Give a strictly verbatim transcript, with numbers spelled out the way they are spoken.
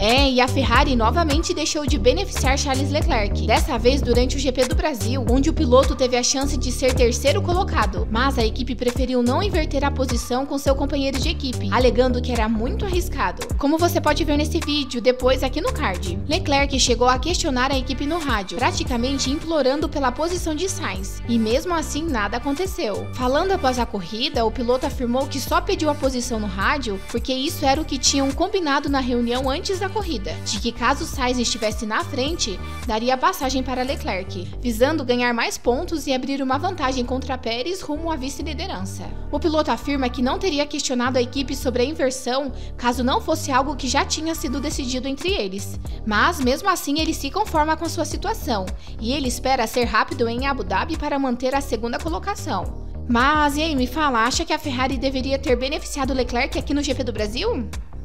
É, e a Ferrari novamente deixou de beneficiar Charles Leclerc, dessa vez durante o G P do Brasil, onde o piloto teve a chance de ser terceiro colocado, mas a equipe preferiu não inverter a posição com seu companheiro de equipe, alegando que era muito arriscado. Como você pode ver nesse vídeo, depois aqui no card. Leclerc chegou a questionar a equipe no rádio, praticamente implorando pela posição de Sainz, e mesmo assim nada aconteceu. Falando após a corrida, o piloto afirmou que só pediu a posição no rádio porque isso era o que tinham combinado na reunião antes da corrida, de que caso Sainz estivesse na frente, daria passagem para Leclerc, visando ganhar mais pontos e abrir uma vantagem contra Pérez rumo à vice-liderança. O piloto afirma que não teria questionado a equipe sobre a inversão caso não fosse algo que já tinha sido decidido entre eles, mas mesmo assim ele se conforma com sua situação, e ele espera ser rápido em Abu Dhabi para manter a segunda colocação. Mas e aí, me fala, acha que a Ferrari deveria ter beneficiado Leclerc aqui no G P do Brasil?